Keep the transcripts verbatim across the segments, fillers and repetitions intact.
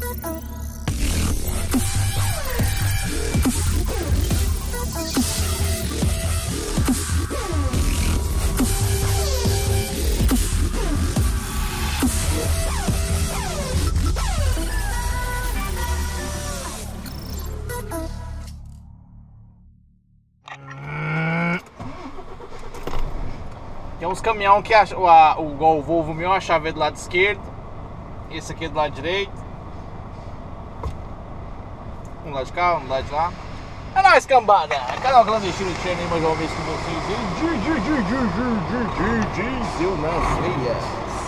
Tem uns caminhão que a, a, o, o Volvo meu, a chave é do lado esquerdo, esse aqui é do lado direito, um do lado de cá, um do lado de lá. É nóis, cambada! Canal Clandestino de Channel, mais uma vez com vocês. Diesel nas veias.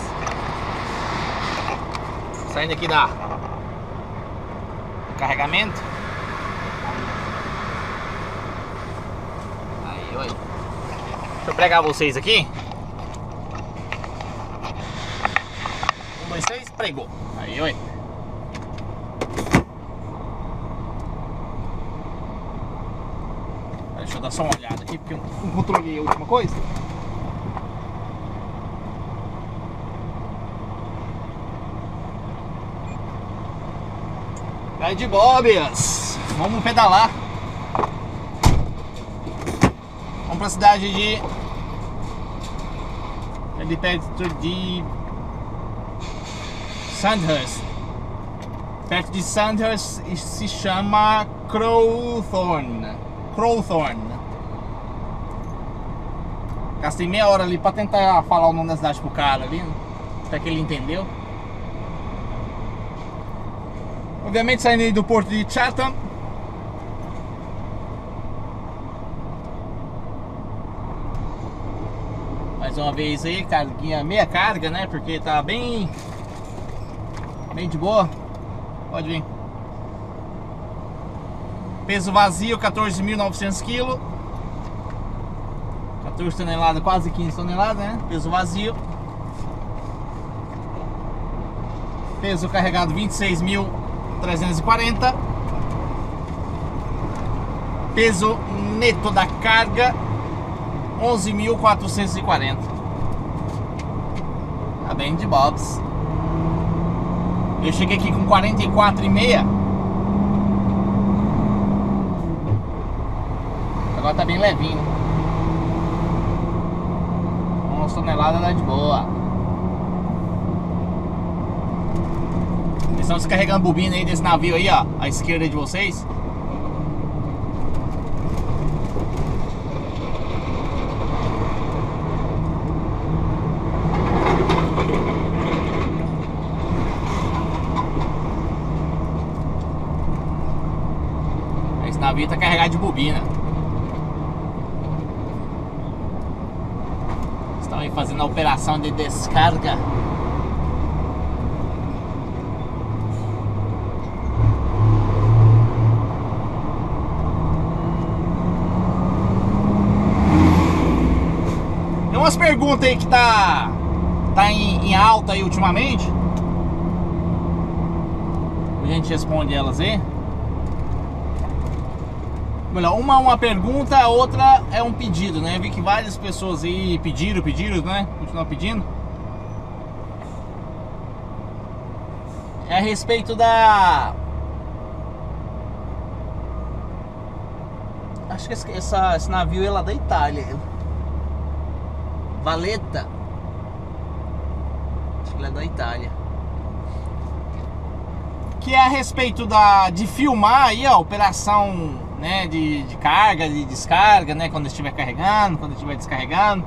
Saindo aqui da do carregamento. Aí, oi. Deixa eu pregar vocês aqui. Um, dois, três, pregou. Aí, oi. Deixa eu dar só uma olhada aqui, porque eu não controlei a última coisa. Vai de bobias. Vamos pedalar. Vamos pra cidade de... ali perto de Sandhurst. Perto de Sandhurst se chama Crowthorne. Crowthorne. Gastei meia hora ali pra tentar falar o nome da cidade pro cara ali, até que ele entendeu. Obviamente saindo aí do porto de Chatham. Mais uma vez aí, carguinha, meia carga, né? Porque tá bem bem de boa. Pode vir. Peso vazio, quatorze mil e novecentos quilos. quatorze toneladas, quase quinze toneladas, né? Peso vazio. Peso carregado, vinte e seis mil trezentos e quarenta. Peso neto da carga, onze mil quatrocentos e quarenta. Tá bem de bobs. Eu cheguei aqui com quarenta e quatro e meio. Agora tá bem levinho. onze toneladas dá de boa. Eles estão descarregando bobina aí desse navio aí, ó, à esquerda de vocês. Esse navio tá carregado de bobina. Estão aí fazendo a operação de descarga. Tem umas perguntas aí que tá tá em, em alta aí ultimamente. A gente responde elas aí. Uma uma pergunta, a outra é um pedido, né? Eu vi que várias pessoas aí pediram, pediram, né? Continuam pedindo. É a respeito da... Acho que esse, essa, esse navio é lá da Itália. Valletta. Acho que ele é da Itália. Que é a respeito da, de filmar aí a operação, né, de, de carga, de descarga, né, quando estiver carregando, quando estiver descarregando.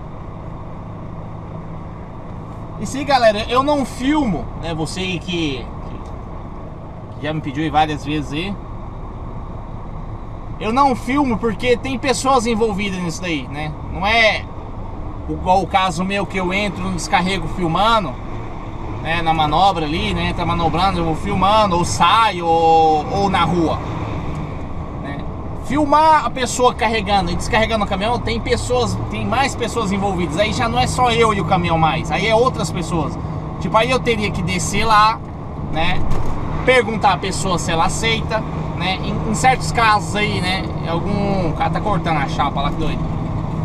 E sim, galera, eu não filmo, né, você que, que já me pediu aí várias vezes aí. Eu não filmo porque tem pessoas envolvidas nisso daí, né? Não é igual o caso meu que eu entro no descarrego filmando, né, na manobra ali, né, tá manobrando, eu vou filmando, ou saio, ou, ou na rua, né? Filmar a pessoa carregando e descarregando o caminhão, tem pessoas, tem mais pessoas envolvidas. Aí já não é só eu e o caminhão mais, aí é outras pessoas. Tipo, aí eu teria que descer lá, né, perguntar a pessoa se ela aceita, né, em, em certos casos aí, né, algum... O cara tá cortando a chapa lá, que doido.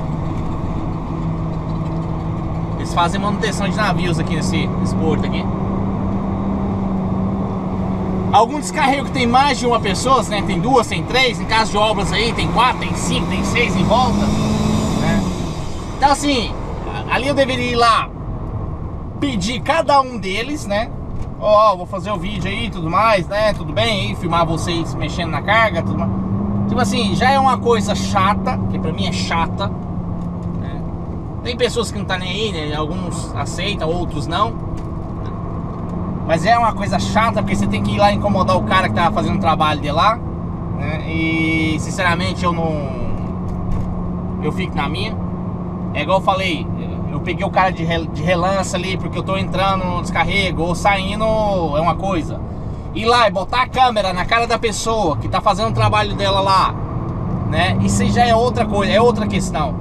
Eles fazem manutenção de navios aqui nesse, nesse porto aqui. Algum descarrego que tem mais de uma pessoa, né? Tem duas, tem três, em caso de obras aí tem quatro, tem cinco, tem seis em volta, né? Então assim, ali eu deveria ir lá pedir cada um deles, né? Ó, oh, vou fazer o vídeo aí e tudo mais, né? Tudo bem aí, filmar vocês mexendo na carga, tudo mais. Tipo assim, já é uma coisa chata, que pra mim é chata, né? Tem pessoas que não tá nem aí, né? Alguns aceitam, outros não. Mas é uma coisa chata, porque você tem que ir lá incomodar o cara que tá fazendo o trabalho de lá, né? E sinceramente eu não... eu fico na minha. É igual eu falei, eu peguei o cara de, rel... de relance ali, porque eu tô entrando no descarrego ou saindo, é uma coisa. Ir lá e botar a câmera na cara da pessoa que tá fazendo o trabalho dela lá, né? Isso já é outra coisa, é outra questão.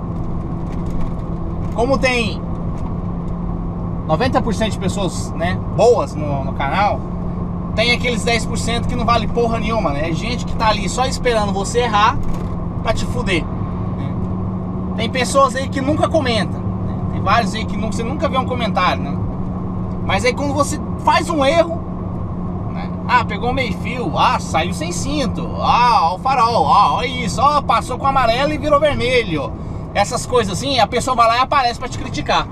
Como tem noventa por cento de pessoas, né, boas no, no canal, tem aqueles dez por cento que não vale porra nenhuma, né? É gente que tá ali só esperando você errar pra te fuder, né? Tem pessoas aí que nunca comentam, né? Tem vários aí que nunca, você nunca vê um comentário, né? Mas aí quando você faz um erro, né? Ah, pegou meio fio, ah, saiu sem cinto, ah, ó o farol, ah, olha isso, ó, passou com amarelo e virou vermelho. Essas coisas assim, a pessoa vai lá e aparece pra te criticar.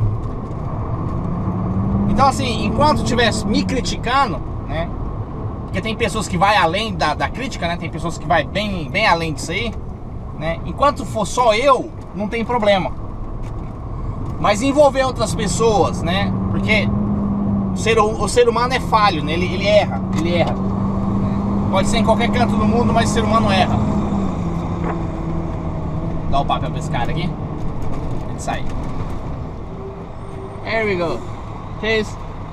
Então assim, enquanto estiver me criticando, né? Porque tem pessoas que vai além da, da crítica, né? Tem pessoas que vai bem, bem além disso aí, né? Enquanto for só eu, não tem problema. Mas envolver outras pessoas, né? Porque o ser, o ser humano é falho, né? Ele, ele erra, ele erra. Pode ser em qualquer canto do mundo, mas o ser humano erra. Dá o papel pra esse cara aqui. Ele sai. There we go. Cheers.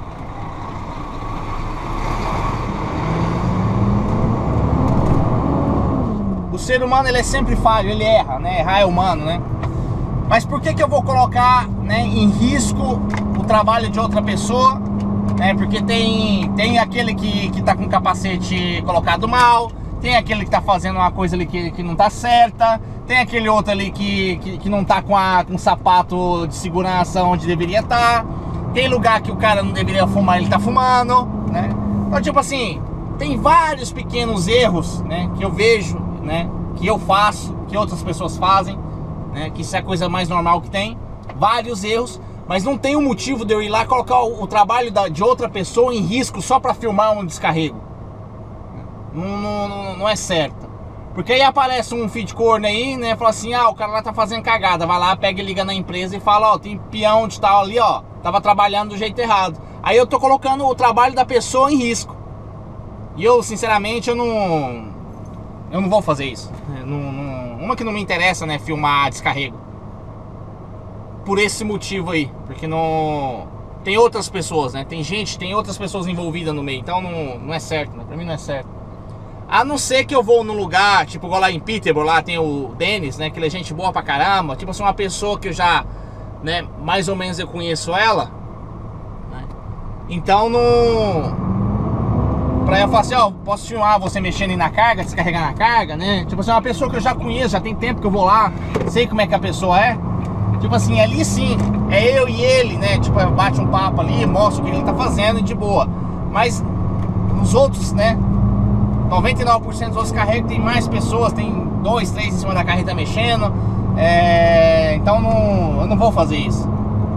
O ser humano, ele é sempre falho, ele erra, né? Errar é humano, né? Mas por que que eu vou colocar, né, em risco o trabalho de outra pessoa, né? Porque tem, tem aquele que, que tá com o capacete colocado mal, tem aquele que tá fazendo uma coisa ali que, que não tá certa, tem aquele outro ali que, que, que não tá com, a, com o sapato de segurança onde deveria estar. Tem lugar que o cara não deveria fumar, ele tá fumando, né? Então, tipo assim, tem vários pequenos erros, né, que eu vejo, né, que eu faço, que outras pessoas fazem, né, que isso é a coisa mais normal que tem. Vários erros, mas não tem um motivo de eu ir lá colocar o, o trabalho da, de outra pessoa em risco só pra filmar um descarrego. Não, não, não é certo. Porque aí aparece um feed corno aí, né, fala assim, ah, o cara lá tá fazendo cagada. Vai lá, pega e liga na empresa e fala, ó, tem peão de tal ali, ó, tava trabalhando do jeito errado. Aí eu tô colocando o trabalho da pessoa em risco. E eu, sinceramente, eu não... Eu não vou fazer isso. Não, não, uma que não me interessa, né, filmar descarrego. Por esse motivo aí. Porque não... Tem outras pessoas, né, tem gente, tem outras pessoas envolvidas no meio. Então não, não é certo, né, pra mim não é certo. A não ser que eu vou num lugar, tipo igual lá em Peterborough, lá tem o Dennis, né, que ele é gente boa pra caramba. Tipo assim, uma pessoa que eu já, né, mais ou menos eu conheço ela, né? Então não... Pra eu falar assim, ó, posso filmar você mexendo aí na carga, descarregar na carga, né? Tipo assim, uma pessoa que eu já conheço, já tem tempo que eu vou lá, sei como é que a pessoa é. Tipo assim, ali sim, é eu e ele, né? Tipo, bate um papo ali, mostra o que ele tá fazendo e de boa. Mas nos outros, né, noventa e nove por cento dos outros carregos tem mais pessoas, tem dois, três em cima da carreta mexendo. É... Então não, eu não vou fazer isso.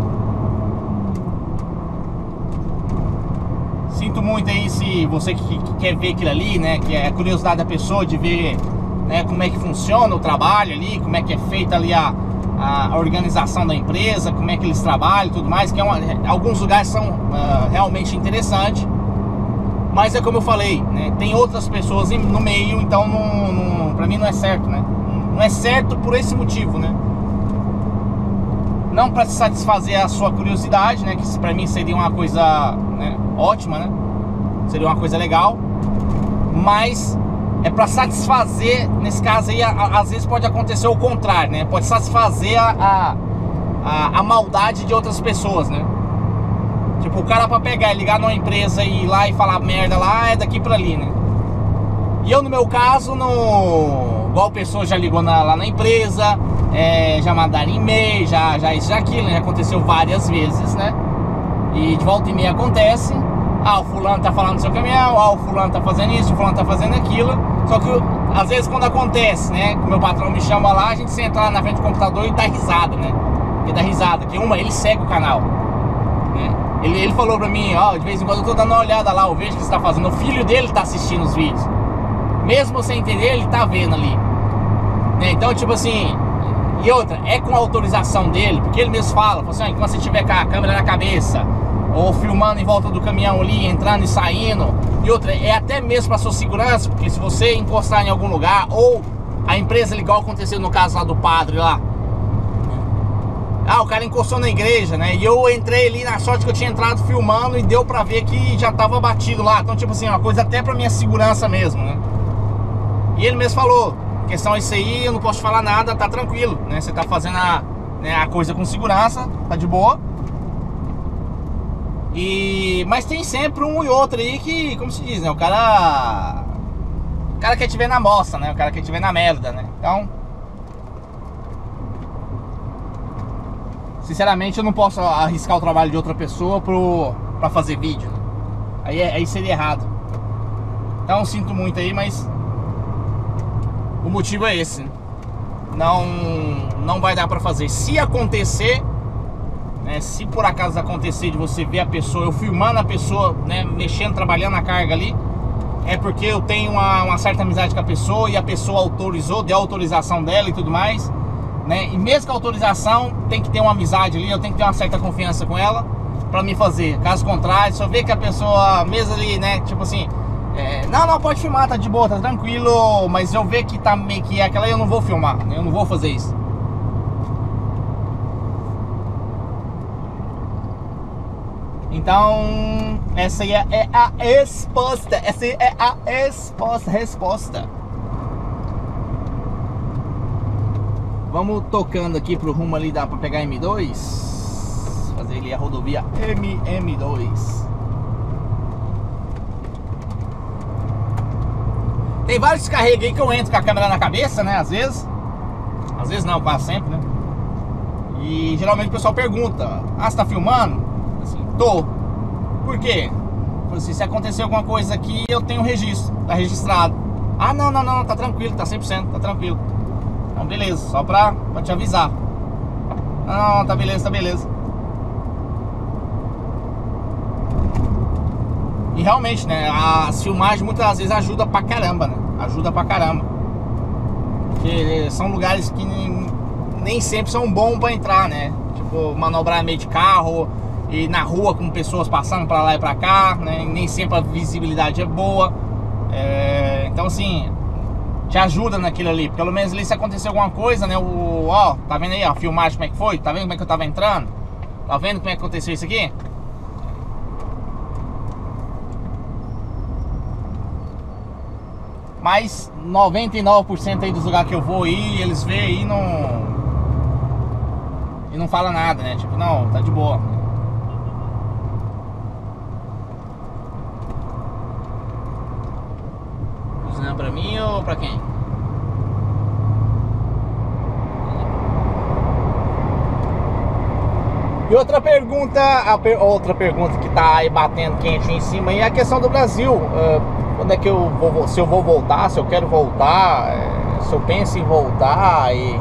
Sinto muito aí se você que, que quer ver aquilo ali, né, que é a curiosidade da pessoa de ver, né, como é que funciona o trabalho ali, como é que é feita ali a, a, a organização da empresa, como é que eles trabalham e tudo mais, que é uma, alguns lugares são uh, realmente interessantes, mas é como eu falei, né, tem outras pessoas no meio, então não, não, pra mim não é certo, né, não é certo por esse motivo, né, não para satisfazer a sua curiosidade, né, que pra mim seria uma coisa, né, ótima, né? Seria uma coisa legal, mas é para satisfazer, nesse caso aí, a, a, às vezes pode acontecer o contrário, né? Pode satisfazer a, a, a, a maldade de outras pessoas, né? Tipo, o cara para pegar e ligar numa empresa e ir lá e falar merda lá, é daqui para ali, né? E eu, no meu caso, no... igual a pessoa já ligou na, lá na empresa, é, já mandaram e-mail, já, já isso, já aquilo, né? Aconteceu várias vezes, né? E de volta e meia acontece, Ah, o fulano tá falando do seu caminhão, ah, o fulano tá fazendo isso, o fulano tá fazendo aquilo. Só que às vezes quando acontece, né, que o meu patrão me chama lá, a gente senta lá na frente do computador e dá risada, né? Porque dá risada, que uma, ele segue o canal, né? Ele, ele falou pra mim, ó, de vez em quando eu tô dando uma olhada lá, eu vejo o que você tá fazendo. O filho dele tá assistindo os vídeos. Mesmo sem entender, ele tá vendo ali, né? Então, tipo assim, e outra, é com a autorização dele, porque ele mesmo fala, fala assim, quando você tiver com a câmera na cabeça, ou filmando em volta do caminhão ali, entrando e saindo. E outra, é até mesmo pra sua segurança, porque se você encostar em algum lugar, ou a empresa, igual aconteceu no caso lá do padre lá, ah, o cara encostou na igreja, né? E eu entrei ali, na sorte que eu tinha entrado filmando, e deu pra ver que já tava batido lá. Então, tipo assim, uma coisa até pra minha segurança mesmo, né? E ele mesmo falou, questão é isso aí, eu não posso te falar nada, tá tranquilo, né? Você tá fazendo a, né, a coisa com segurança, tá de boa. E... mas tem sempre um e outro aí que, como se diz, né? O cara... O cara quer te ver na moça, né? O cara quer te ver na merda, né? Então... sinceramente, eu não posso arriscar o trabalho de outra pessoa pro, pra fazer vídeo, né? Aí, aí seria errado. Então, sinto muito aí, mas... o motivo é esse, né? Não, não vai dar pra fazer. Se acontecer, né, se por acaso acontecer de você ver a pessoa, eu filmando a pessoa, né, mexendo, trabalhando a carga ali, é porque eu tenho uma, uma certa amizade com a pessoa e a pessoa autorizou, deu autorização dela e tudo mais, né? E mesmo com a autorização, tem que ter uma amizade ali, eu tenho que ter uma certa confiança com ela pra me fazer. Caso contrário, se eu ver que a pessoa, mesmo ali, né, tipo assim, é, não, não, pode filmar, tá de boa, tá tranquilo, mas eu ver que tá meio que é aquela, eu não vou filmar, né, eu não vou fazer isso. Então, essa aí é, é a resposta, essa aí é a resposta, resposta. Vamos tocando aqui pro rumo ali, dá pra pegar M dois, fazer ali a rodovia M M dois. Tem vários descarregos aí que eu entro com a câmera na cabeça, né, às vezes. Às vezes não, quase sempre, né. E geralmente o pessoal pergunta, ah, você tá filmando? Assim, tô. Por quê? Assim, se acontecer alguma coisa aqui, eu tenho registro, tá registrado. Ah, não, não, não, tá tranquilo, tá cem por cento, tá tranquilo. Então beleza, só pra, pra te avisar. Não, não, tá beleza, tá beleza. E realmente, né, as filmagens muitas vezes ajudam pra caramba, né? Ajuda pra caramba. Porque são lugares que nem, nem sempre são bons pra entrar, né? Tipo, manobrar meio de carro e na rua com pessoas passando pra lá e pra cá, né? Nem sempre a visibilidade é boa. É, então assim, te ajuda naquilo ali. Pelo menos ali se acontecer alguma coisa, né? O, ó, tá vendo aí, ó, a filmagem como é que foi? Tá vendo como é que eu tava entrando? Tá vendo como é que aconteceu isso aqui? Mas noventa e nove por cento aí dos lugares que eu vou aí, eles veem aí e não... e não fala nada, né? Tipo, não, tá de boa. Buzinando pra mim ou pra quem? E outra pergunta, a per, outra pergunta que tá aí batendo quente em cima aí é a questão do Brasil. Uh, quando é que eu vou, se eu vou voltar, se eu quero voltar, é, se eu penso em voltar e,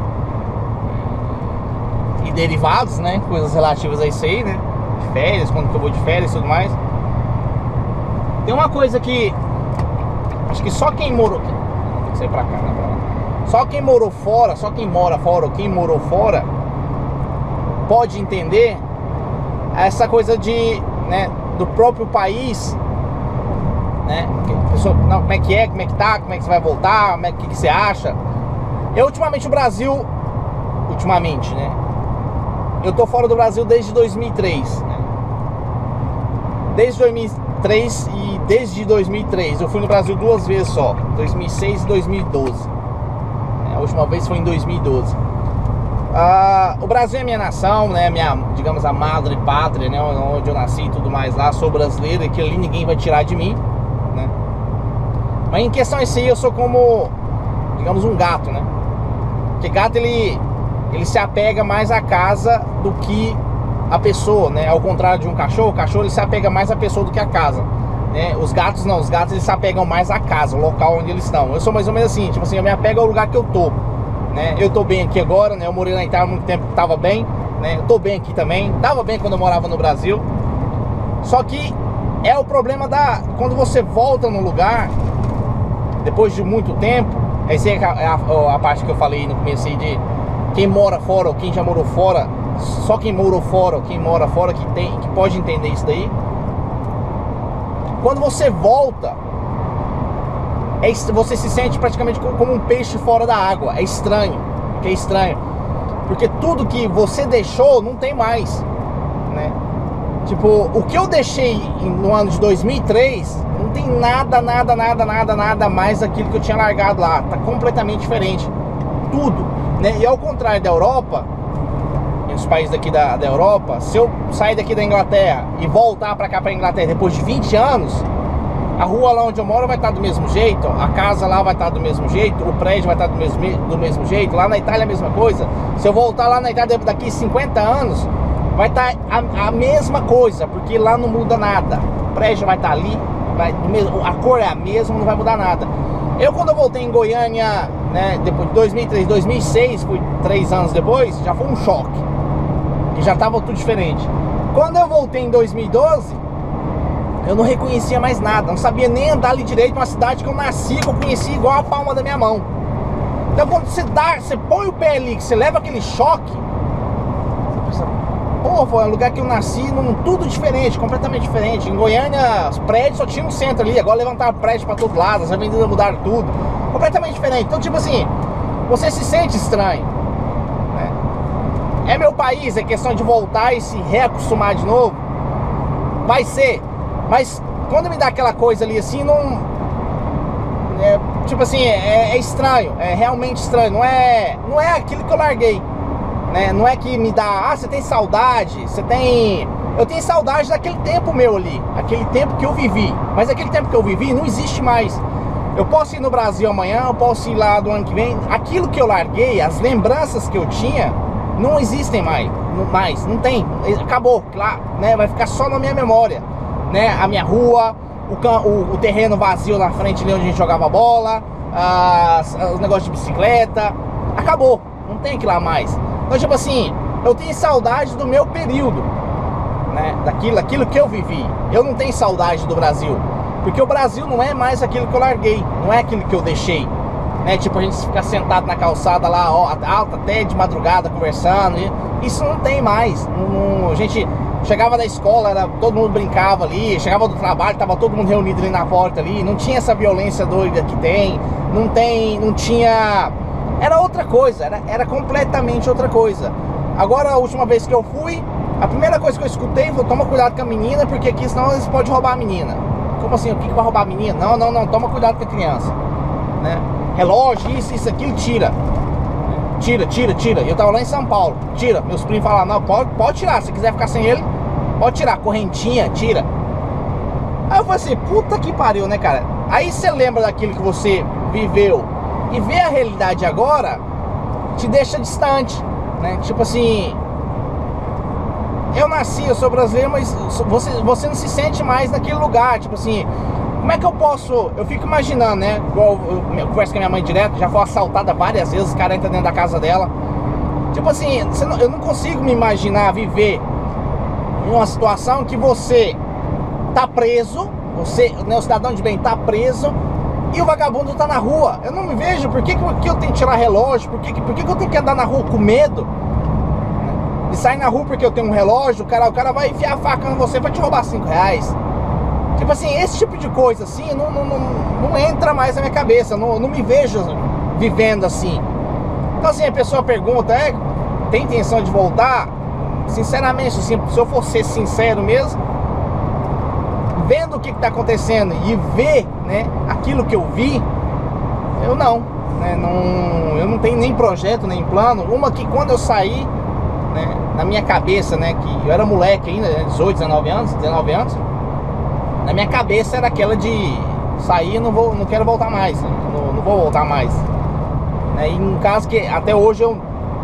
e derivados, né? Coisas relativas a isso aí, né? De férias, quando que eu vou de férias e tudo mais. Tem uma coisa que acho que só quem morou, tem que sair pra cá, né? Pra lá. Só quem morou fora, só quem mora fora ou quem morou fora pode entender essa coisa de, né, do próprio país, né? Pessoa, não, como é que é, como é que tá, como é que você vai voltar, como é que, que você acha? Eu ultimamente o Brasil, ultimamente, né? Eu tô fora do Brasil desde dois mil e três, né? Desde dois mil e três e desde dois mil e três eu fui no Brasil duas vezes só, dois mil e seis e dois mil e doze. A última vez foi em dois mil e doze. Uh, o Brasil é minha nação, né? Minha, digamos, a madre pátria, né? Onde eu nasci e tudo mais lá. Sou brasileiro e aquilo ali ninguém vai tirar de mim, né? Mas em questão a isso aí, eu sou como, digamos, um gato, né? Porque gato, ele, ele se apega mais à casa do que a pessoa, né? Ao contrário de um cachorro, o cachorro ele se apega mais à pessoa do que à casa, né? Os gatos não, os gatos eles se apegam mais à casa, o local onde eles estão. Eu sou mais ou menos assim, tipo assim, eu me apego ao lugar que eu tô, né? Eu tô bem aqui agora, né? Eu morei na Itália há muito tempo, tava bem, né? Eu tô bem aqui também, tava bem quando eu morava no Brasil. Só que é o problema da... quando você volta no lugar, depois de muito tempo, essa é a, a, a parte que eu falei no começo aí de quem mora fora ou quem já morou fora, só quem morou fora ou quem mora fora que, tem, que pode entender isso daí. Quando você volta, é, você se sente praticamente como um peixe fora da água. É estranho, que é estranho, porque tudo que você deixou não tem mais, né? Tipo, o que eu deixei no ano de dois mil e três não tem nada, nada, nada, nada, nada mais daquilo que eu tinha largado lá. Tá completamente diferente, tudo, né? E ao contrário da Europa, os países daqui da, da Europa, se eu sair daqui da Inglaterra e voltar pra cá, pra Inglaterra, depois de vinte anos, a rua lá onde eu moro vai estar do mesmo jeito, a casa lá vai estar do mesmo jeito, o prédio vai estar do mesmo, do mesmo jeito, lá na Itália a mesma coisa. Se eu voltar lá na Itália daqui cinquenta anos, vai estar a, a mesma coisa, porque lá não muda nada. O prédio vai estar ali, vai, a cor é a mesma, não vai mudar nada. Eu quando eu voltei em Goiânia, né, depois de dois mil e três, dois mil e seis, fui três anos depois, já foi um choque. E já estava tudo diferente. Quando eu voltei em dois mil e doze, eu não reconhecia mais nada, não sabia nem andar ali direito numa cidade que eu nasci, que eu conhecia igual a palma da minha mão. Então quando você dá, você põe o pé ali, que você leva aquele choque, você pensa, pô, foi um lugar que eu nasci, num, tudo diferente, completamente diferente. Em Goiânia, os prédios só tinham um centro ali, agora levantaram prédio para todo lado, as avenidas mudaram tudo, completamente diferente. Então tipo assim, você se sente estranho. É meu país, é questão de voltar e se reacostumar de novo. Vai ser. Mas quando me dá aquela coisa ali assim, não... É, tipo assim, é, é estranho. É realmente estranho. Não é, não é aquilo que eu larguei, né? Não é que me dá... Ah, você tem saudade. Você tem... Eu tenho saudade daquele tempo meu ali. Aquele tempo que eu vivi. Mas aquele tempo que eu vivi não existe mais. Eu posso ir no Brasil amanhã, eu posso ir lá do ano que vem. Aquilo que eu larguei, as lembranças que eu tinha, não existem mais, não, mais, não tem, acabou, lá, né, vai ficar só na minha memória, né, a minha rua, o, o, o terreno vazio na frente ali onde a gente jogava bola, as, os negócios de bicicleta, acabou, não tem aquilo lá mais. Então tipo assim, eu tenho saudade do meu período, né, daquilo, aquilo que eu vivi. Eu não tenho saudade do Brasil, porque o Brasil não é mais aquilo que eu larguei, não é aquilo que eu deixei. Né, tipo a gente ficar sentado na calçada lá, ó, alta até de madrugada conversando, e isso não tem mais. Não, não, a gente chegava da escola, era, todo mundo brincava ali, chegava do trabalho, tava todo mundo reunido ali na porta ali, não tinha essa violência doida que tem, não tem, não tinha, era outra coisa, era, era completamente outra coisa. Agora a última vez que eu fui, a primeira coisa que eu escutei foi: toma cuidado com a menina, porque aqui senão eles podem roubar a menina. Como assim? O que que vai roubar a menina? Não, não, não, toma cuidado com a criança, né? Relógio, isso, isso, aquilo, tira. Tira, tira, tira. Eu tava lá em São Paulo, tira. Meus primos falaram: não, pode, pode tirar. Se quiser ficar sem ele, pode tirar. Correntinha, tira. Aí eu falei assim, puta que pariu, né, cara? Aí você lembra daquilo que você viveu e vê a realidade agora, te deixa distante, né? Tipo assim, eu nasci, eu sou brasileiro, mas você, você não se sente mais naquele lugar. Tipo assim, como é que eu posso... Eu fico imaginando, né? Igual eu, eu converso com a minha mãe direto, já foi assaltada várias vezes, o cara entra dentro da casa dela. Tipo assim, você não, eu não consigo me imaginar viver em uma situação que você tá preso, você, né, o cidadão de bem tá preso, e o vagabundo tá na rua. Eu não me vejo, por que, que eu tenho que tirar relógio? Por que, por que, que eu tenho que andar na rua com medo de sair na rua porque eu tenho um relógio? O cara, o cara vai enfiar a faca em você pra te roubar cinco reais. Tipo assim, esse tipo de coisa assim não, não, não, não entra mais na minha cabeça. Não, não me vejo vivendo assim. Então assim, a pessoa pergunta, é, tem intenção de voltar? Sinceramente, assim, se eu for ser sincero mesmo, vendo o que está acontecendo e ver, né, aquilo que eu vi, eu não, né, não, eu não tenho nem projeto, nem plano. Uma que quando eu saí, né, na minha cabeça, né, que eu era moleque ainda, dezoito, dezenove anos, dezenove anos, na minha cabeça era aquela de sair, não vou, não quero voltar mais, né, não, não vou voltar mais, né, e um caso que até hoje eu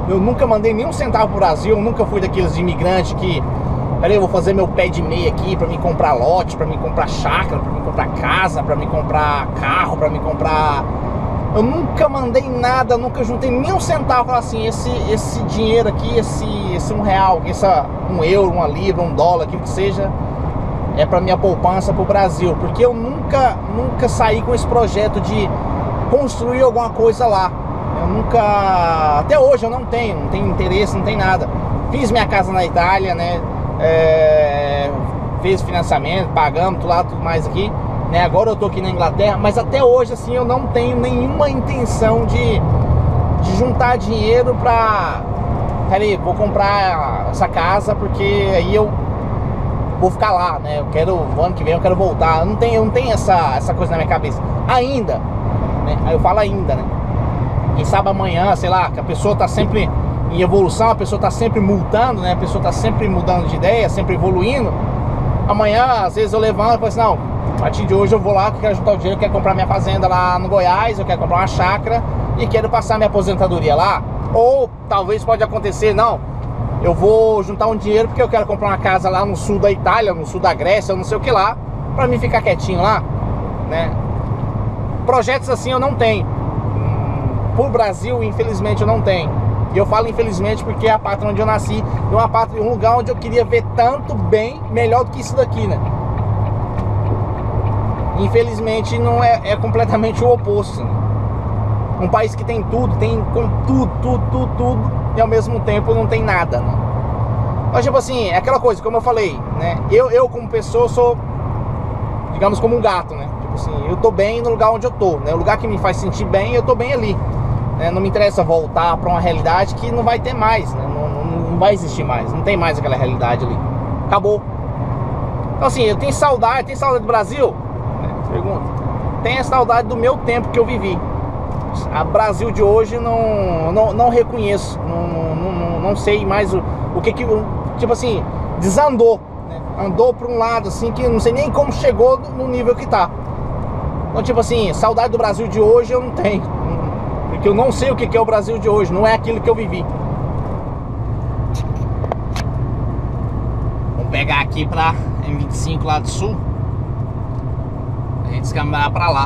Eu nunca mandei nenhum centavo pro Brasil, eu nunca fui daqueles imigrantes que... Peraí, eu vou fazer meu pé de meia aqui pra me comprar lote, pra me comprar chácara, pra me comprar casa, pra me comprar carro, pra me comprar... Eu nunca mandei nada, nunca juntei nenhum centavo. Falar assim, esse, esse dinheiro aqui, esse, esse um real, esse um euro, uma libra, um dólar, aquilo que seja, é pra minha poupança pro Brasil. Porque eu nunca, nunca saí com esse projeto de construir alguma coisa lá. Eu nunca... Até hoje eu não tenho, não tenho interesse, não tem nada. Fiz minha casa na Itália, né? É, fez financiamento, pagamos tudo lá, tudo mais aqui, né? Agora eu tô aqui na Inglaterra, mas até hoje assim eu não tenho nenhuma intenção de, de juntar dinheiro pra... Peraí, vou comprar essa casa porque aí eu vou ficar lá, né? Eu quero, o ano que vem eu quero voltar. Eu não tenho, eu não tenho essa, essa coisa na minha cabeça ainda, né? Aí eu falo ainda, né? Quem sabe amanhã, sei lá, que a pessoa tá sempre em evolução, a pessoa tá sempre mudando, né? A pessoa tá sempre mudando de ideia, sempre evoluindo. Amanhã, às vezes eu levanto e falo assim, não, a partir de hoje eu vou lá, que eu quero juntar o dinheiro, eu quero comprar minha fazenda lá no Goiás, eu quero comprar uma chácara e quero passar minha aposentadoria lá. Ou talvez pode acontecer, não, eu vou juntar um dinheiro porque eu quero comprar uma casa lá no sul da Itália, no sul da Grécia, não sei o que lá, pra mim ficar quietinho lá, né? Projetos assim eu não tenho. Pro Brasil, infelizmente, eu não tenho. E eu falo infelizmente porque é a pátria onde eu nasci, é uma pátria, um lugar onde eu queria ver tanto bem, melhor do que isso daqui, né? Infelizmente não é, é completamente o oposto, né? Um país que tem tudo, tem com tudo, tudo, tudo, tudo, e ao mesmo tempo não tem nada, né? Mas tipo assim, é aquela coisa, como eu falei, né? Eu, eu como pessoa sou, digamos, como um gato, né? Tipo assim, eu tô bem no lugar onde eu tô, né? O lugar que me faz sentir bem, eu tô bem ali. Não me interessa voltar para uma realidade que não vai ter mais, né? não, não, não vai existir mais, não tem mais aquela realidade ali, acabou. Então assim, eu tenho saudade, tenho saudade do Brasil? Né? Pergunta. Tenho saudade do meu tempo que eu vivi. A Brasil de hoje não, não, não reconheço, não, não, não, não sei mais o, o que que, tipo assim, desandou, né? Andou para um lado assim que não sei nem como chegou no nível que tá. Então tipo assim, saudade do Brasil de hoje eu não tenho. Porque eu não sei o que é o Brasil de hoje, não é aquilo que eu vivi. Vamos pegar aqui pra M vinte e cinco lá do sul, a gente descaminhar pra lá.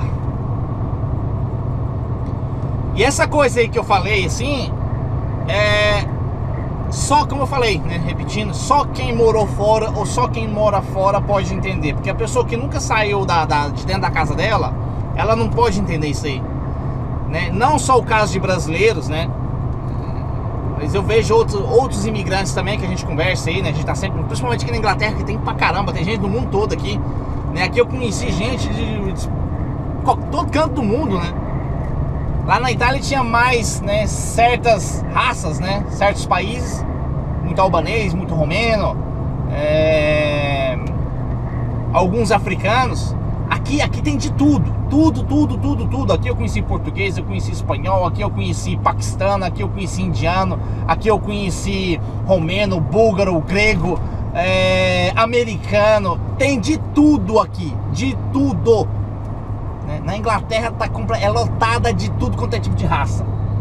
E essa coisa aí que eu falei, assim, é só como eu falei, né, repetindo, só quem morou fora ou só quem mora fora pode entender. Porque a pessoa que nunca saiu da, da, de dentro da casa dela, ela não pode entender isso aí. Né? Não só o caso de brasileiros, né? Mas eu vejo outros, outros imigrantes também que a gente conversa aí, né? A gente tá sempre, principalmente aqui na Inglaterra, que tem pra caramba, tem gente do mundo todo aqui, né? Aqui eu conheci gente de, de todo canto do mundo, né? Lá na Itália tinha mais, né, certas raças, né? Certos países, muito albanês, muito romeno, é... alguns africanos. Aqui, aqui tem de tudo, tudo, tudo, tudo, tudo. Aqui eu conheci português, eu conheci espanhol, aqui eu conheci paquistano, aqui eu conheci indiano, aqui eu conheci romeno, búlgaro, grego, é, americano. Tem de tudo aqui, de tudo. Né? Na Inglaterra tá, é lotada de tudo quanto é tipo de raça.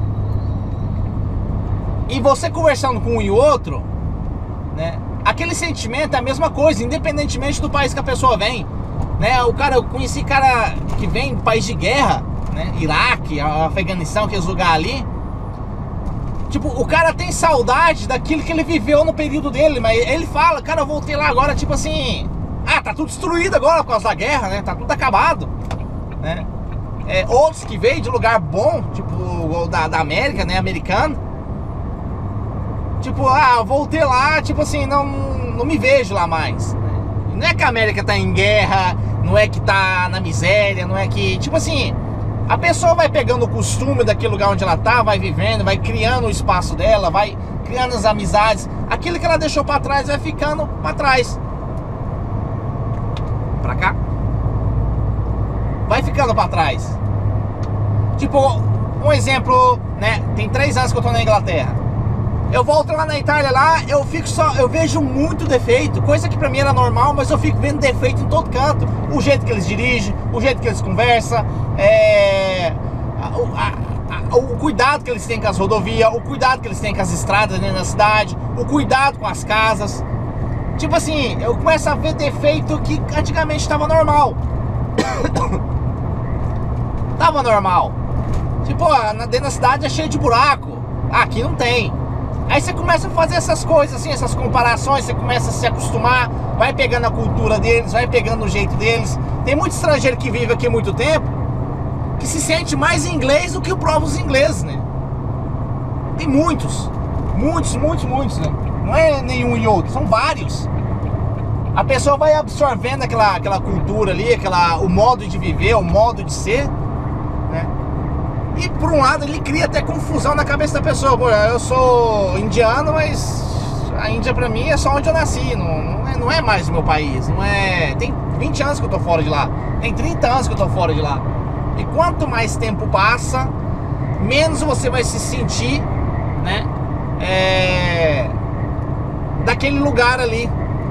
E você conversando com um e outro, né? Aquele sentimento é a mesma coisa, independentemente do país que a pessoa vem. Né, o cara, eu conheci cara que vem do país de guerra, né, Iraque, Afeganistão, aqueles lugares ali. Tipo, o cara tem saudade daquilo que ele viveu no período dele, mas ele fala, cara, eu voltei lá agora, tipo assim, ah, tá tudo destruído agora por causa da guerra, né, tá tudo acabado, né. É, outros que veio de lugar bom, tipo o da, da América, né, americano, tipo, ah, eu voltei lá, tipo assim, não, não me vejo lá mais. Não é que a América tá em guerra, não é que tá na miséria, não é que... Tipo assim, a pessoa vai pegando o costume daquele lugar onde ela tá, vai vivendo, vai criando o espaço dela, vai criando as amizades. Aquilo que ela deixou pra trás vai ficando pra trás. Pra cá. Vai ficando pra trás. Tipo, um exemplo, né? Tem três anos que eu tô na Inglaterra. Eu volto lá na Itália, lá, eu fico só, eu vejo muito defeito, coisa que pra mim era normal, mas eu fico vendo defeito em todo canto. O jeito que eles dirigem, o jeito que eles conversam, é, a, o cuidado que eles têm com as rodovias, o cuidado que eles têm com as estradas dentro da cidade, o cuidado com as casas. Tipo assim, eu começo a ver defeito que antigamente estava normal. Tava normal. Tipo, dentro da cidade é cheio de buraco. Aqui não tem. Aí você começa a fazer essas coisas assim, essas comparações, você começa a se acostumar, vai pegando a cultura deles, vai pegando o jeito deles. Tem muito estrangeiro que vive aqui há muito tempo, que se sente mais inglês do que os próprios ingleses, né? Tem muitos. Muitos, muitos, muitos, né? Não é nenhum e outro, são vários. A pessoa vai absorvendo aquela, aquela cultura ali, aquela, o modo de viver, o modo de ser, né? E por um lado ele cria até confusão na cabeça da pessoa. Pô, eu sou indiano, mas a Índia pra mim é só onde eu nasci, não, não, é, não é mais o meu país, não é... Tem vinte anos que eu tô fora de lá, tem trinta anos que eu tô fora de lá. E quanto mais tempo passa, menos você vai se sentir, né, é, daquele lugar ali.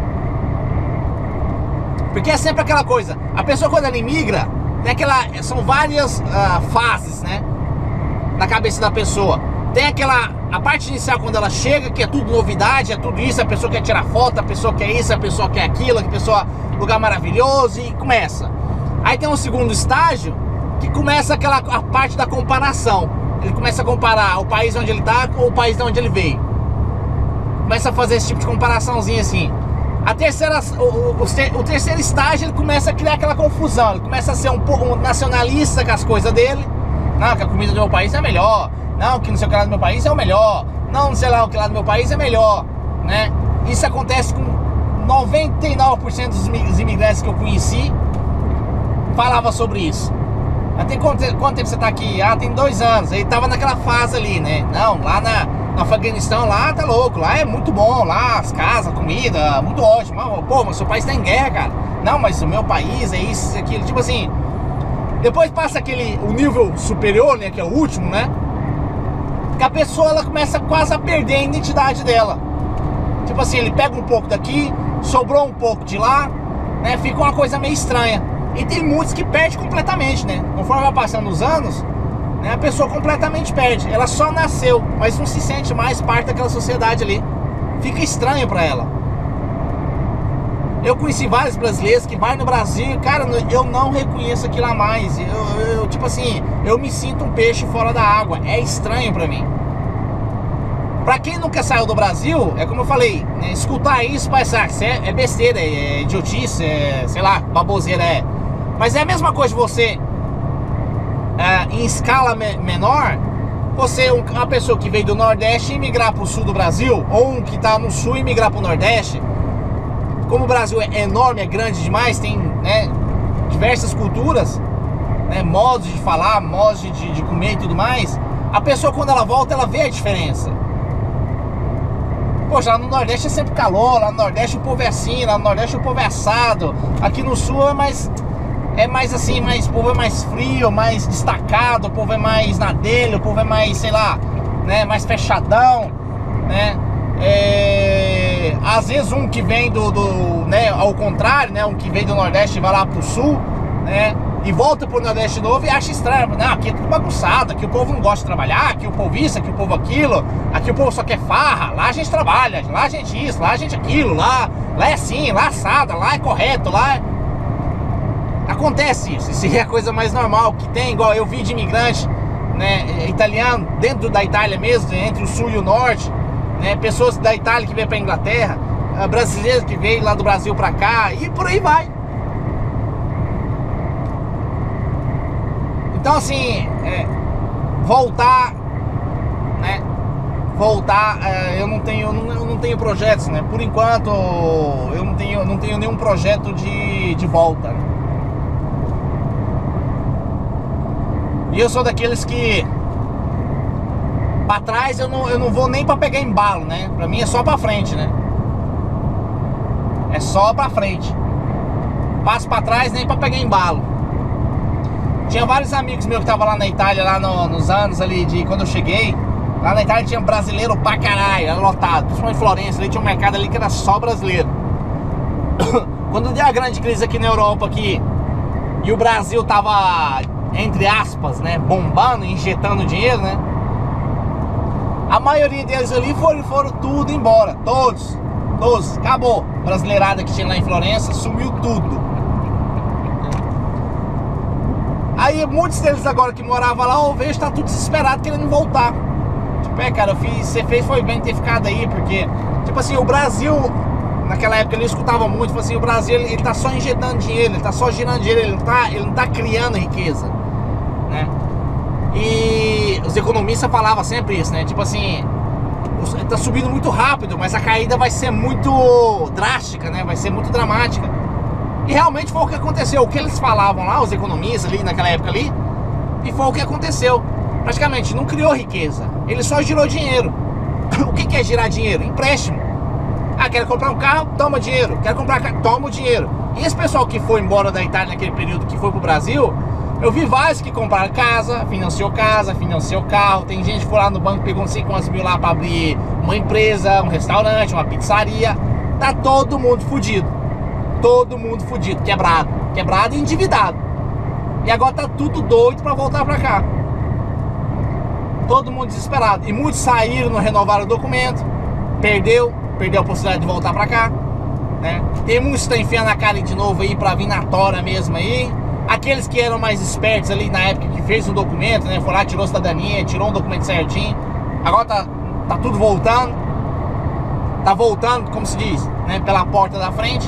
Porque é sempre aquela coisa, a pessoa quando ela imigra, tem aquela, são várias uh, fases, né, na cabeça da pessoa. Tem aquela, a parte inicial quando ela chega, que é tudo novidade, é tudo isso, a pessoa quer tirar foto, a pessoa quer isso, a pessoa quer aquilo, a pessoa, lugar maravilhoso, e começa. Aí tem um segundo estágio, que começa aquela a parte da comparação. Ele começa a comparar o país onde ele está com o país de onde ele veio. Começa a fazer esse tipo de comparaçãozinha assim. A terceira, o, o, o terceiro estágio, ele começa a criar aquela confusão. Ele começa a ser um pouco um nacionalista com as coisas dele. Não, que a comida do meu país é melhor. Não, que não sei o que lá do meu país é o melhor. Não, não sei lá o que lá do meu país é melhor, né? Isso acontece com noventa e nove por cento dos imigrantes que eu conheci. Falava sobre isso. Tem quanto, quanto tempo você tá aqui? Ah, tem dois anos. Ele tava naquela fase ali, né? Não, lá na, no Afeganistão, lá tá louco. Lá é muito bom, lá as casas, comida, muito ótimo. Pô, mas seu país tá em guerra, cara. Não, mas o meu país é isso, isso, aquilo. Tipo assim, depois passa aquele, o nível superior, né? Que é o último, né? Que a pessoa, ela começa quase a perder a identidade dela. Tipo assim, ele pega um pouco daqui, sobrou um pouco de lá, né? Fica uma coisa meio estranha. E tem muitos que perdem completamente, né? Conforme vai passando os anos, né, a pessoa completamente perde. Ela só nasceu, mas não se sente mais parte daquela sociedade ali. Fica estranho pra ela. Eu conheci vários brasileiros que vai no Brasil, cara, eu não reconheço aquilo lá mais. Eu, eu, tipo assim, eu me sinto um peixe fora da água. É estranho pra mim. Pra quem nunca saiu do Brasil, é como eu falei, né, escutar isso parece ah, é, é besteira, é idiotice, é, sei lá, baboseira é. Mas é a mesma coisa de você, é, em escala me menor, você, um, uma pessoa que veio do Nordeste e migrar para o Sul do Brasil, ou um que está no Sul e migrar para o Nordeste. Como o Brasil é enorme, é grande demais, tem, né, diversas culturas, né, modos de falar, modos de, de comer e tudo mais. A pessoa, quando ela volta, ela vê a diferença. Poxa, lá no Nordeste é sempre calor, lá no Nordeste o povo é assim, lá no Nordeste o povo é assado. Aqui no Sul é mais... É mais assim, mais, o povo é mais frio, mais destacado, o povo é mais na dele, o povo é mais, sei lá, né, mais fechadão, né? É, às vezes um que vem do, do, né, ao contrário, né, um que vem do Nordeste e vai lá pro Sul, né, e volta pro Nordeste novo e acha estranho. Não, aqui é tudo bagunçado, aqui o povo não gosta de trabalhar, aqui o povo isso, aqui o povo aquilo, aqui o povo só quer farra, lá a gente trabalha, lá a gente isso, lá a gente aquilo, lá, lá é assim, lá assada, lá é correto, lá é... Acontece isso, isso é a coisa mais normal que tem, igual eu vi de imigrante, né, italiano, dentro da Itália mesmo, entre o Sul e o Norte, né, pessoas da Itália que vêm para a Inglaterra, brasileiros que vêm lá do Brasil para cá, e por aí vai. Então assim, é, voltar, né, voltar, é, eu não tenho, eu não, eu não tenho projetos, né, por enquanto eu não tenho, não tenho nenhum projeto de, de volta, né? E eu sou daqueles que pra trás eu não, eu não vou nem pra pegar embalo, né? Pra mim é só pra frente, né? É só pra frente. Passo pra trás nem pra pegar embalo. Tinha vários amigos meus que estavam lá na Itália, lá no, nos anos ali de quando eu cheguei. Lá na Itália tinha brasileiro pra caralho, era lotado. Principalmente em Florença, ali tinha um mercado ali que era só brasileiro. Quando deu a grande crise aqui na Europa aqui, e o Brasil tava entre aspas, né, bombando, injetando dinheiro, né? A maioria deles ali foram, foram tudo embora, todos, todos, acabou. Brasileirada que tinha lá em Florença, sumiu tudo. Aí muitos deles agora que moravam lá, eu vejo, tá tudo desesperado querendo voltar. Tipo, é, cara, eu fiz, você fez foi bem ter ficado aí, porque, tipo assim, o Brasil, naquela época ele escutava muito, tipo assim, o Brasil, ele, ele tá só injetando dinheiro, ele tá só girando dinheiro, ele não tá, ele não tá criando riqueza, né? E os economistas falavam sempre isso, né? Tipo assim, tá subindo muito rápido, mas a caída vai ser muito drástica, né? Vai ser muito dramática. E realmente foi o que aconteceu. O que eles falavam lá, os economistas ali naquela época ali, e foi o que aconteceu. Praticamente não criou riqueza, ele só girou dinheiro. O que que é girar dinheiro? Empréstimo. Ah, quero comprar um carro? Toma dinheiro. Quero comprar carro? Toma o dinheiro. E esse pessoal que foi embora da Itália naquele período, que foi pro Brasil, eu vi vários que compraram casa, financiou casa, financiou carro. Tem gente que foi lá no banco, pegou não sei quantos mil lá pra abrir uma empresa, um restaurante, uma pizzaria. Tá todo mundo fudido. Todo mundo fudido, quebrado. Quebrado e endividado. E agora tá tudo doido pra voltar pra cá. Todo mundo desesperado. E muitos saíram, não renovaram o documento. Perdeu, perdeu a possibilidade de voltar pra cá, né? Tem muitos que estão enfiando a cara de novo aí pra vir na tora mesmo aí. Aqueles que eram mais espertos ali na época que fez o documento, né? Foi lá, tirou cidadania, tirou um documento certinho. Agora tá, tá tudo voltando. Tá voltando, como se diz, né? Pela porta da frente.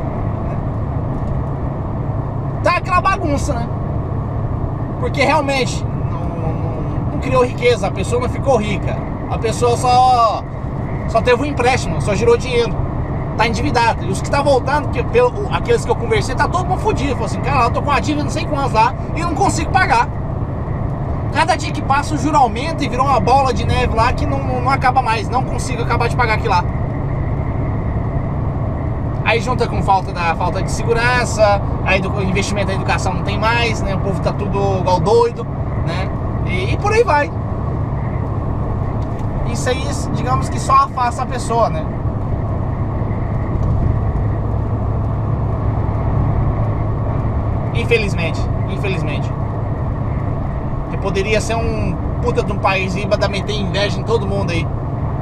Tá aquela bagunça, né? Porque realmente não, não, não criou riqueza, a pessoa não ficou rica. A pessoa só, só teve um empréstimo, só girou dinheiro. Tá endividado. E os que tá voltando, que, pelo, aqueles que eu conversei, tá todo mundo fudido. Falou assim, cara, eu tô com uma dívida não sei quantas lá e não consigo pagar. Cada dia que passa o juro aumenta e virou uma bola de neve lá que não, não, não acaba mais. Não consigo acabar de pagar aquilo lá. Aí junta com falta da falta de segurança, aí do investimento na educação não tem mais, né? O povo tá tudo igual doido, né? E, e por aí vai. Isso aí, digamos que só afasta a pessoa, né? Infelizmente, infelizmente. Que poderia ser um puta de um país e dar meter inveja em todo mundo aí.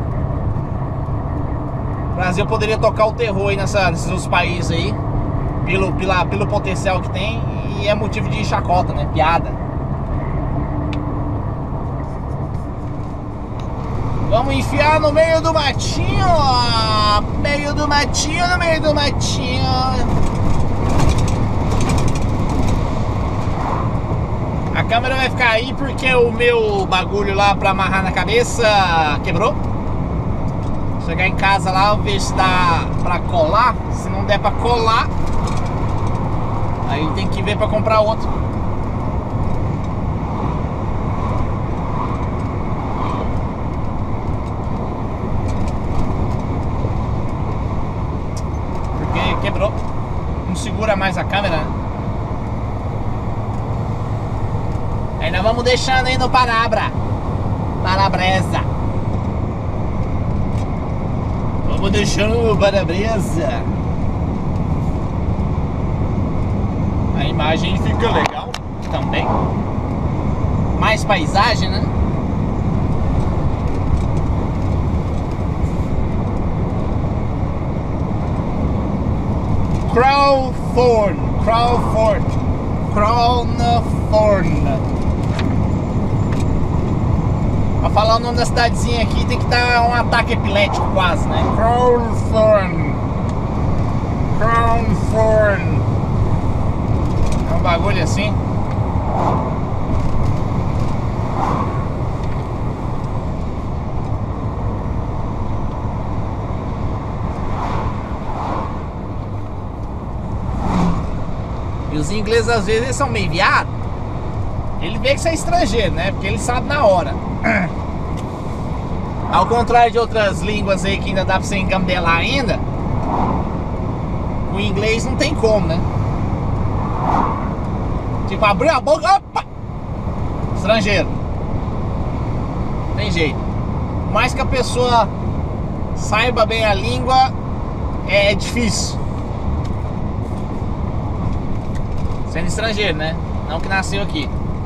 O Brasil poderia tocar o terror aí nessa, nesses outros países aí, pelo, pela, pelo potencial que tem, e é motivo de chacota, né? Piada. Vamos enfiar no meio do matinho, ó. Meio do matinho, no meio do matinho. A câmera vai ficar aí porque o meu bagulho lá pra amarrar na cabeça quebrou. Chegar em casa lá, eu vejo se dá pra colar. Se não der pra colar, aí tem que ver pra comprar outro. Porque quebrou. Não segura mais a câmera, né? Ainda vamos deixando aí no Parabra. Parabresa. Vamos deixando no Parabresa. A imagem fica legal também. Mais paisagem, né? Crowthorne. Crowthorne. Crowthorne. Pra falar o nome da cidadezinha aqui tem que dar um ataque epilético quase, né? Crowthorne. Crowthorne. É um bagulho assim. E os ingleses às vezes eles são meio viados. Ele vê que você é estrangeiro, né? Porque ele sabe na hora. Ao contrário de outras línguas aí que ainda dá pra você engambelar ainda, o inglês não tem como, né? Tipo, abriu a boca, opa! Estrangeiro. Tem jeito. Por mais que a pessoa saiba bem a língua, é difícil. Sendo estrangeiro, né? Não que nasceu aqui.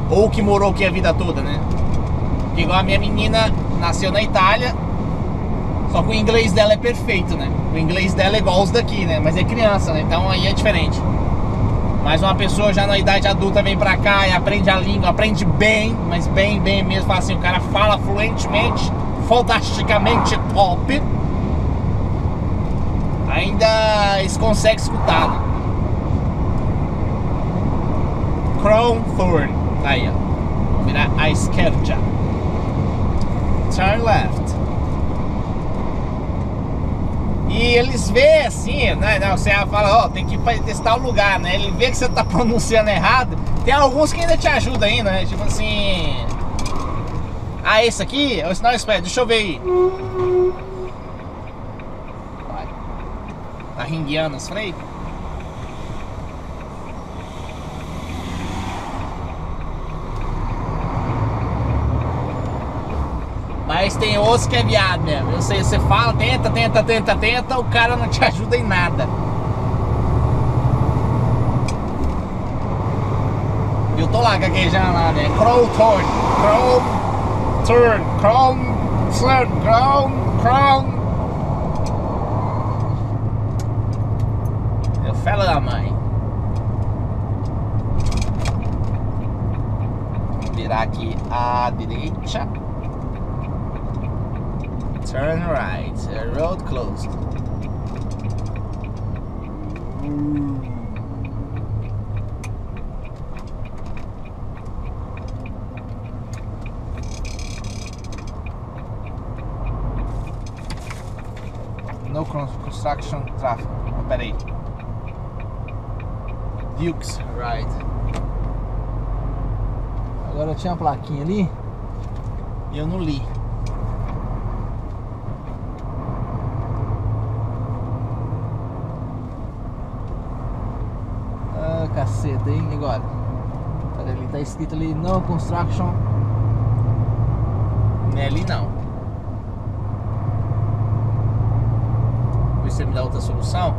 ou que morou aqui a vida toda, né? Igual a minha menina nasceu na Itália, só que o inglês dela é perfeito, né? O inglês dela é igual os daqui, né? Mas é criança, né? Então aí é diferente. Mas uma pessoa já na idade adulta vem pra cá e aprende a língua, aprende bem, mas bem, bem mesmo. Fala assim, o cara fala fluentemente, fantasticamente top. Ainda eles conseguem escutar, né? Crowthorne, tá aí, ó. Vamos virar à esquerda. Turn left. E eles vê assim, né? Você fala, ó, oh, tem que ir testar o lugar, né? Ele vê que você tá pronunciando errado. Tem alguns que ainda te ajudam ainda, né? Tipo assim. Ah, esse aqui? Ou senão, espera, deixa eu ver aí. Vai. Tá ringueando os freios? Mas tem outros que é viado mesmo. Eu sei, você fala, tenta, tenta, tenta, tenta, o cara não te ajuda em nada. Eu tô lá gaguejando lá, né? Crowthorne, Crowthorne, Crowthorne, Crowthorne, Crowthorne. Eu falo da mãe. Vou virar aqui à direita. Turn right, road closed. No construction traffic. Oh, peraí. Dukes, right. Agora tinha uma plaquinha ali e eu não li. Caceta, hein? Agora olha ali, tá escrito ali no construction. Não é ali não. Vê se você me dá outra solução.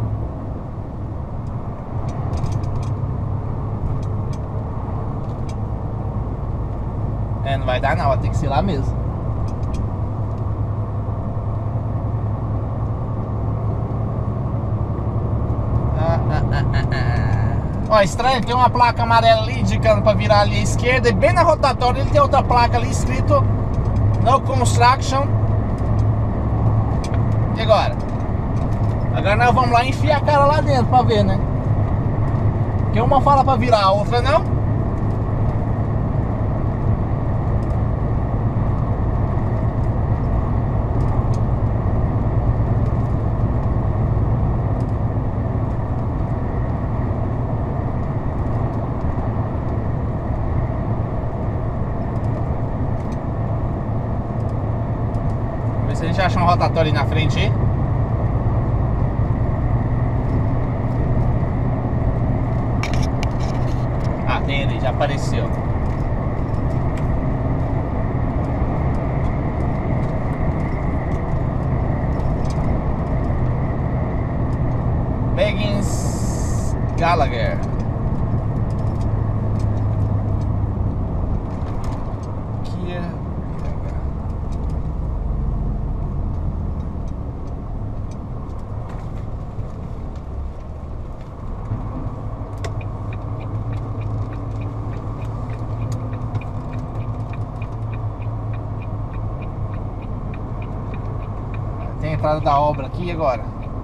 É, não vai dar não, vai ter que ser lá mesmo. Ah, ah, ah, ah, ah. Ó, estranho, tem uma placa amarela ali indicando pra virar ali à esquerda. E bem na rotatória ele tem outra placa ali escrito No Construction. E agora? Agora nós vamos lá e enfiar a cara lá dentro pra ver, né? Porque uma fala pra virar, a outra não. Se a gente acha um rotatório aí na frente aí. Ah, tem ele, já apareceu. Baggins Gallagher. Tem a entrada da obra aqui agora.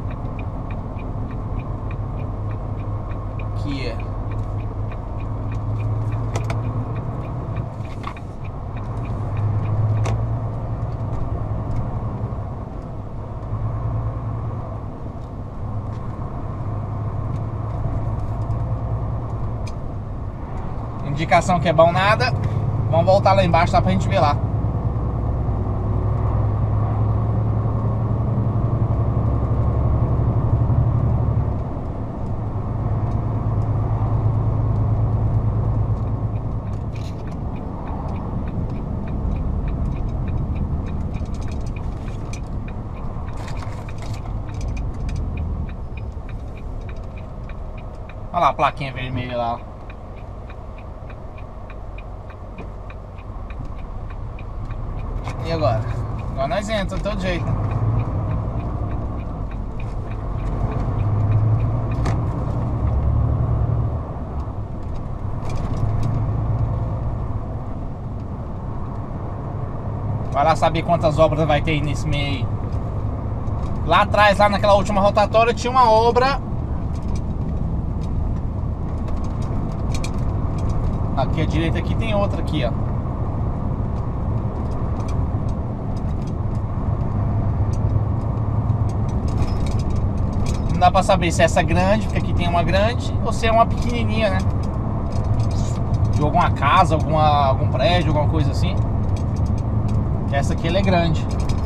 Aqui é. Indicação que é bom nada. Vamos voltar lá embaixo, tá, pra gente ver lá. Olha lá a plaquinha vermelha lá. Mas entra, de todo jeito, né? Vai lá saber quantas obras vai ter nesse meio aí. Lá atrás, lá naquela última rotatória, tinha uma obra. Aqui à direita aqui tem outra aqui, ó. Não dá pra saber se é essa grande, porque aqui tem uma grande, ou se é uma pequenininha, né? De alguma casa, alguma, algum prédio, alguma coisa assim. Essa aqui ela é grande.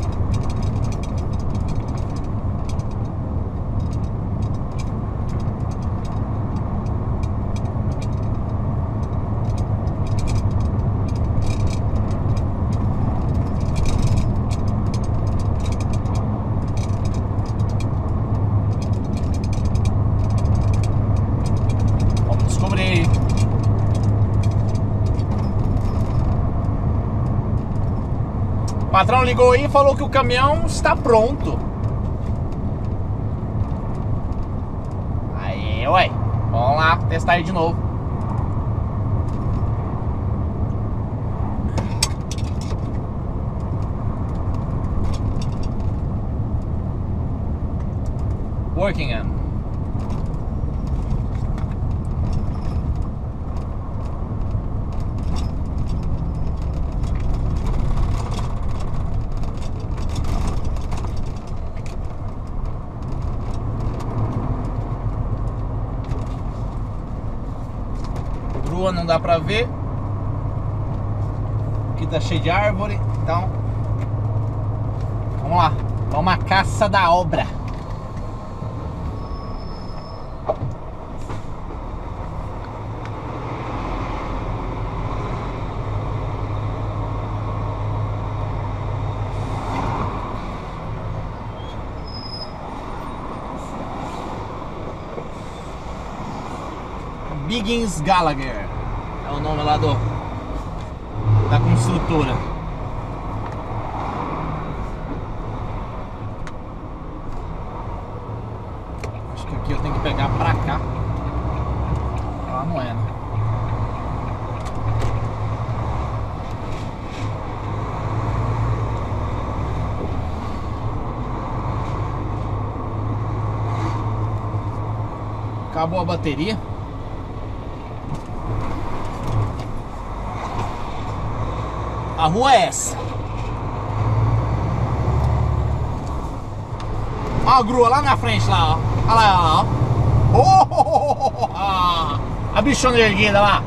Vamos descobrir. O patrão ligou aí e falou que o caminhão está pronto. Aí, ué. Vamos lá testar ele de novo. Working on. Grua não dá pra ver. Aqui tá cheio de árvore. Então, vamos lá. Vamos à caça da obra. Biggins Gallagher é o nome lá do da construtora. Acho que aqui eu tenho que pegar pra cá. Ah, não é, né? Acabou a bateria. A rua é essa. Ó a grua lá na frente lá, ó. Olha lá, ó. Oh, oh, oh, oh, oh. A bichona erguida lá.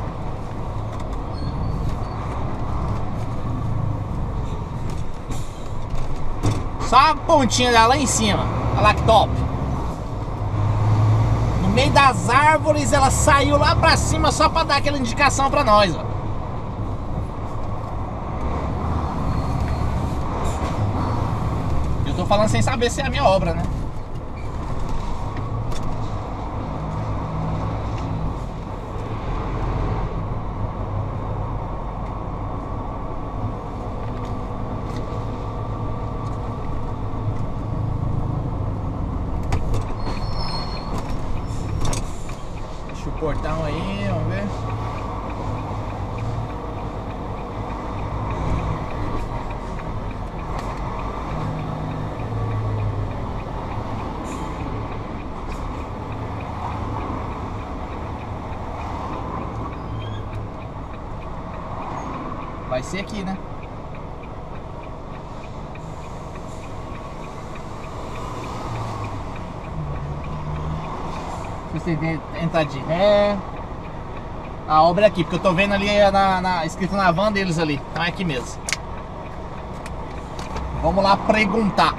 Só a pontinha dela lá em cima. Olha lá que top. No meio das árvores ela saiu lá pra cima só pra dar aquela indicação pra nós, ó. Tô falando sem saber se é a minha obra, né? Deixa o portão aí, vamos ver. Vai ser aqui, né? Se você entrar de ré. A obra é aqui, porque eu tô vendo ali na, na, escrito na van deles ali. Então é aqui mesmo. Vamos lá perguntar.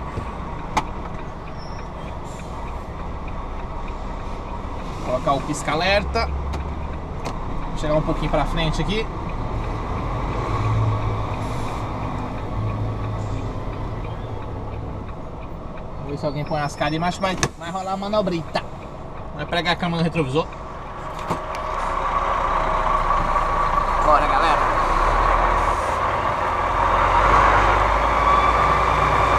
Vou colocar o pisca-alerta. Chegar um pouquinho pra frente aqui. Vamos ver se alguém põe as caras aí, mas vai, vai rolar a manobrita. Vai pregar a câmera no retrovisor. Bora, galera.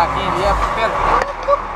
buraquinho ali é perfeito.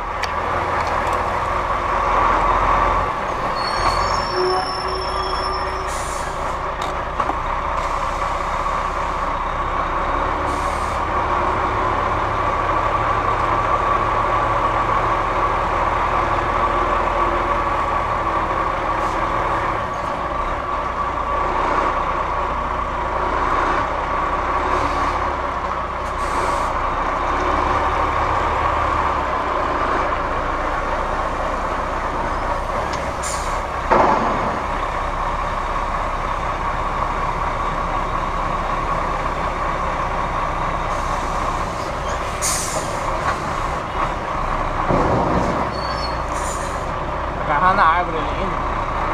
Agarrar na árvore ali ainda.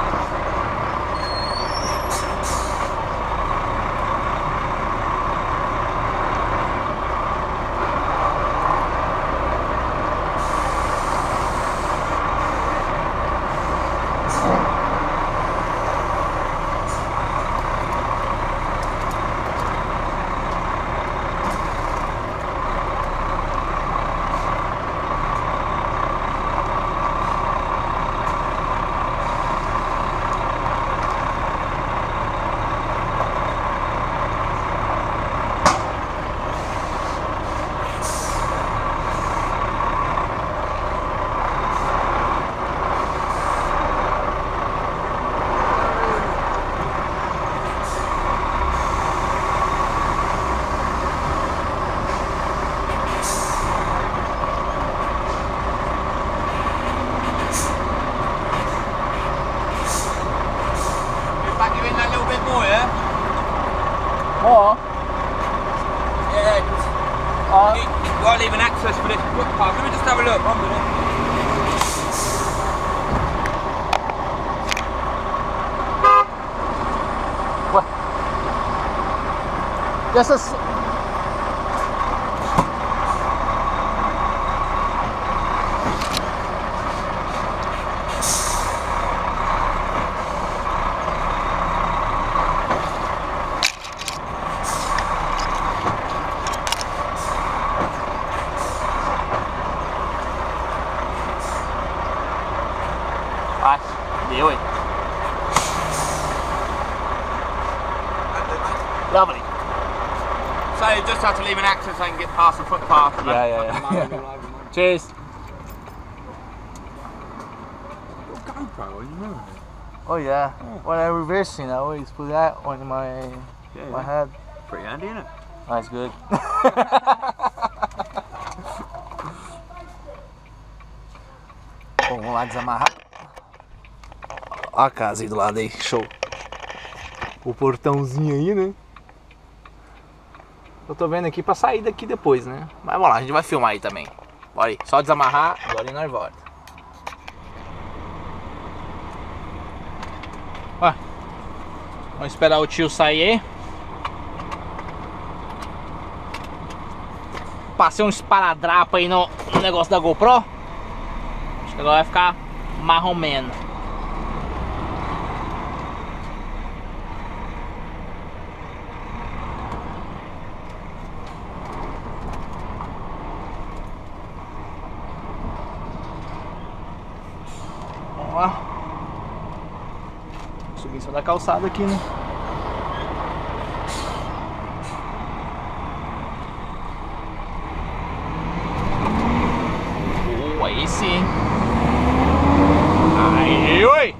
More? Yeah, just Uh, you, you are leaving access for this footpath. Let me just have a look. One minute. what? Just a... s- Ah, deu, hein? Lovely. So you just have to leave an access so I can get past the footpath. Yeah, yeah, yeah. Cheers. GoPro on your own. Oh yeah. When I'm reversing, I always put that on my Yeah, my yeah. head. Pretty handy, isn't it? That's good. Bom, vamos lá desamarrar. Ó a casa aí do lado aí, show. O portãozinho aí, né? Eu tô vendo aqui pra sair daqui depois, né? Mas vamos lá, a gente vai filmar aí também. Bora aí, só desamarrar, agora nós volta. Ó, vamos esperar o tio sair aí. Passei um esparadrapo aí no, no negócio da GoPro. Acho que agora vai ficar marromeno. Vamos lá. Subir só da calçada aqui, né? Oh, aí sim. Aí, oi!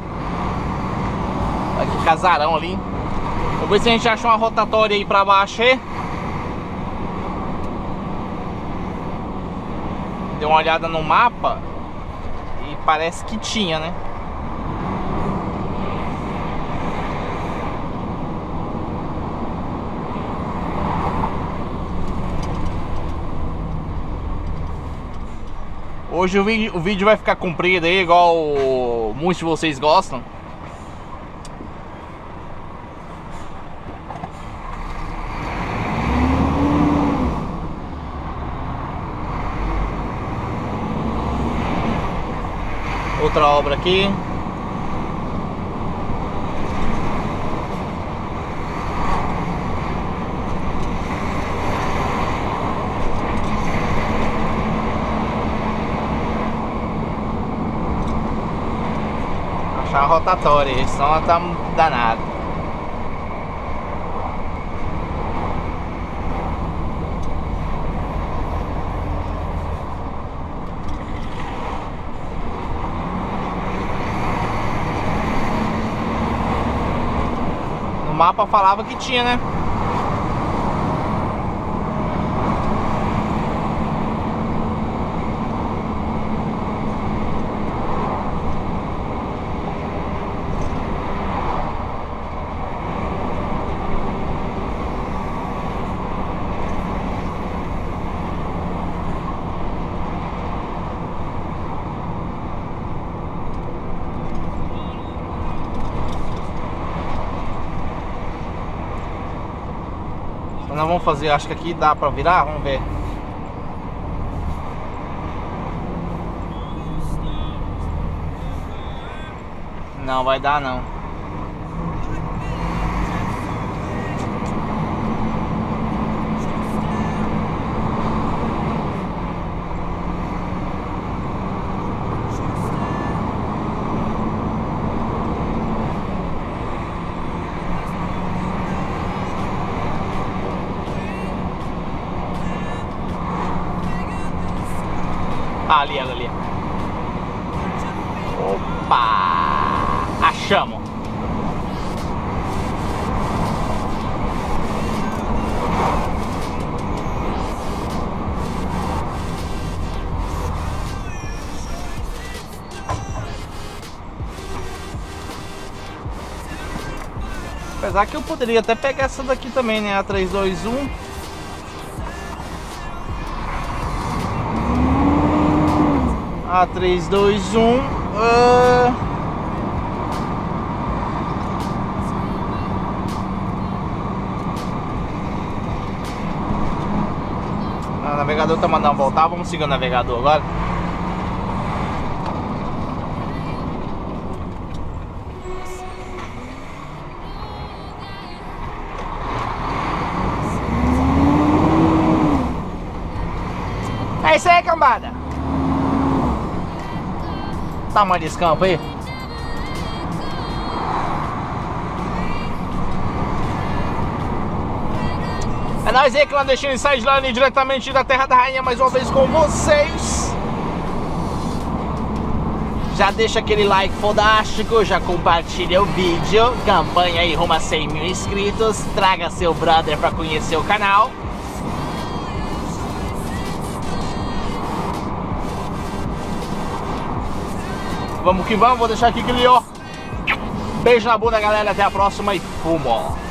Olha que casarão ali. Vamos ver se a gente acha uma rotatória aí pra baixo aí. Dei uma olhada no mapa e parece que tinha, né? Hoje o vídeo, o vídeo vai ficar comprido aí, igual muitos de vocês gostam. Outra obra aqui. rotatória aí, senão ela tá danada. No mapa falava que tinha, né? Nós vamos fazer, acho que aqui dá pra virar, vamos ver. Não vai dar não. Ah, ali, ali. Opa! Achamos. Apesar que eu poderia até pegar essa daqui também, né? A três dois um. A três dois um. Uh... O navegador tá mandando voltar. Vamos seguir o navegador agora. É isso aí, cambada. Tamanho desse campo aí. É nóis aí, clandestino Sideline, diretamente da Terra da Rainha, mais uma vez com vocês. Já deixa aquele like fodástico, já compartilha o vídeo. Campanha aí rumo a cem mil inscritos. Traga seu brother pra conhecer o canal. Vamos que vamos, vou deixar aqui aquele ó. Beijo na bunda, galera, até a próxima e fumo.